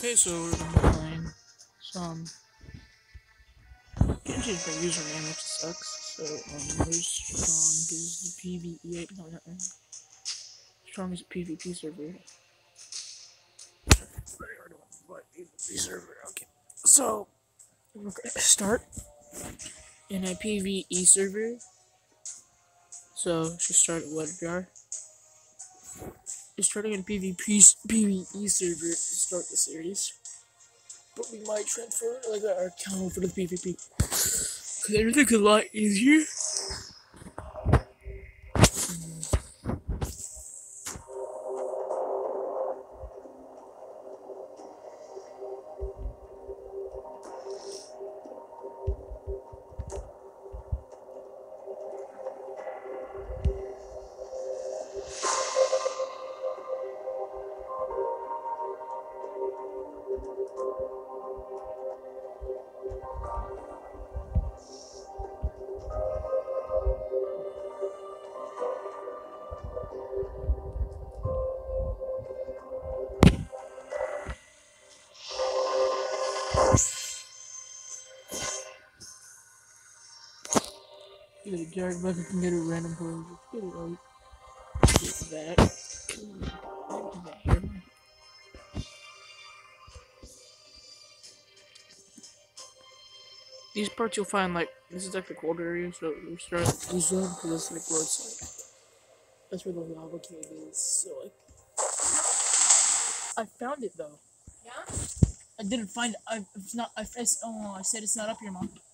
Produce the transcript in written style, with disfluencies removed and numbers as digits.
Okay, so we're gonna be playing some. Can't change my username, which sucks. So, where's strong is the PvE? No, not right. Strong is a PvP server. PvP server. Okay. So, we're gonna start in a PvE server. So, just start at what jar? Just starting in PvE server to start the series. But we might transfer like our account over to the PvP. Cause everything's a lot easier. Get a Jared Bucket can get a random pose. Get it right. Get that. Get that here. These parts you'll find like this is like the cold area, so we start at the zone because that's like where it's like that's where the lava cave is. So like I found it though. Yeah? I didn't find it. It's not. I said it's not up here, Mom.